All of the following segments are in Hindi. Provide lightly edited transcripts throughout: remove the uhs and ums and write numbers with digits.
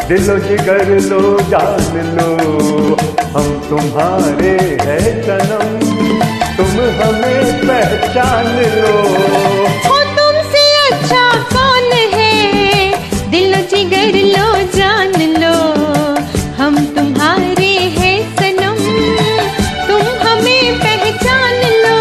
दिलो जिगर लो जान लो, हम तुम्हारे हैं सनम, तुम हमें पहचान लो। ओ तुमसे अच्छा कौन है, दिलो जिगर लो जान लो, हम तुम्हारे हैं सनम, तुम हमें पहचान लो।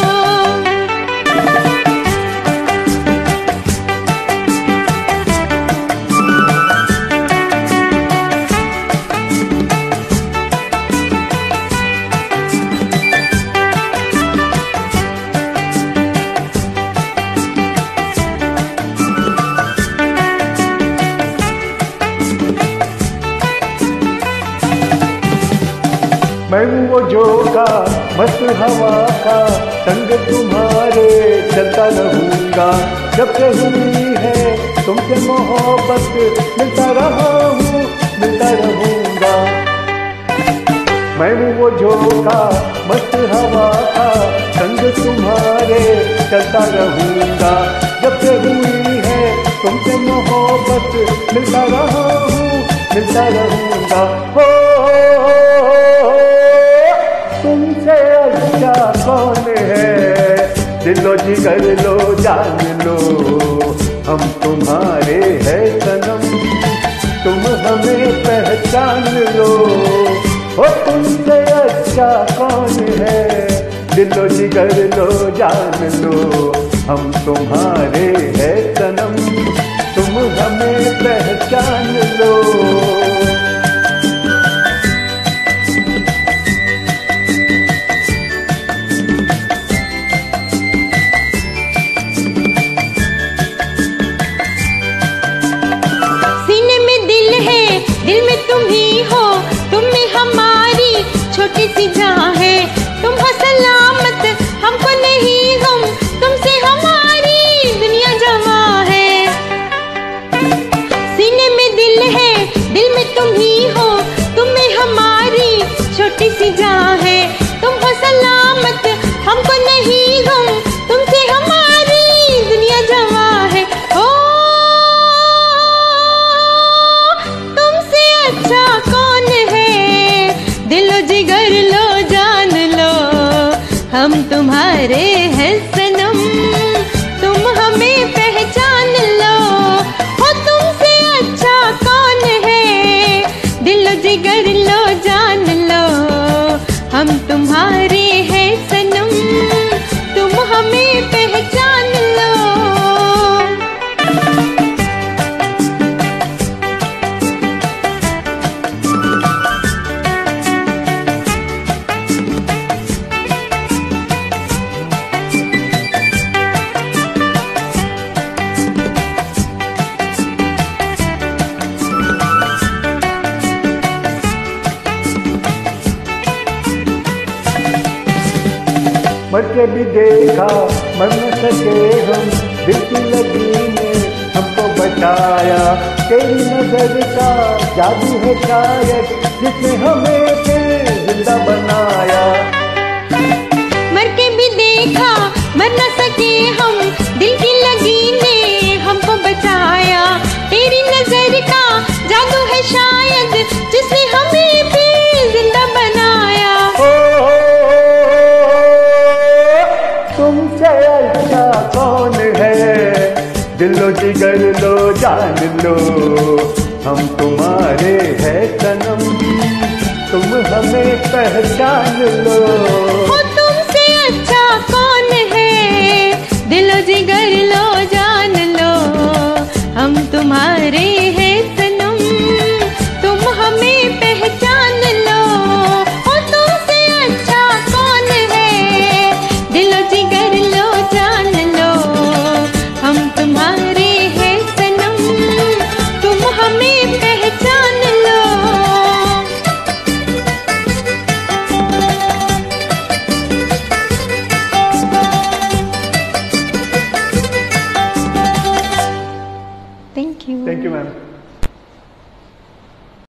मैं हूँ वो जोका मस्त हवा का, संग तुम्हारे चलता रहूँगा, जब से हुई है तुमसे मोहब्बत, मिलता रहा हूँ मिलता रहूँगा। मैं हूँ वो जोका मस्त हवा का, संग तुम्हारे चलता रहूँगा, जब से हुई है तुमसे मोहब्बत, मिलता रहा हूँ मिलता रहूँगा। हो तुमसे अच्छा कौन है, दिलो जिगर लो जान लो, हम तुम्हारे हैं सनम, तुम हमें पहचान लो। ओ तुमसे अच्छा कौन है, दिलो जिगर लो जान लो, हम तुम्हारे हैं सनम, तुम हमें पहचान लो। दिल में तुम ही हो, तुम में हमारी छोटी सी जान है, तुम हो सलामत हमको नहीं गम, तुमसे हमारी दुनिया जमा है। सीने में दिल है, दिल में तुम ही हो, तुम में हमारी छोटी सी जान है, तुम हो सलामत हमको नहीं गम, तुमसे हमारी दुनिया जमा है। कौन है, दिलो जिगर लो जान लो, हम तुम्हारे हैं सनम, तुम हमें पहचान लो। हो तुमसे अच्छा कौन है, दिलो जिगर लो जान लो, हम तुम्हारे हैं सनम, तुम हमें पहचान लो। मर के भी देखा मर न सके हम, दिल की लगी ने हमको बचाया, तेरी नजर का जादू है शायद, जिसने हमें फिर जिंदा बनाया। मर के भी देखा मर न सके हम, दिल की लगी ने हमको बचाया, तेरी नजर का जादू है शायद, जिसने हमें फिर जिंदा बनाया। तुमसे अच्छा कौन है, दिलो जिगर लो जान लो, हम तुम्हारे हैं सनम, तुम हमें पहचान लो।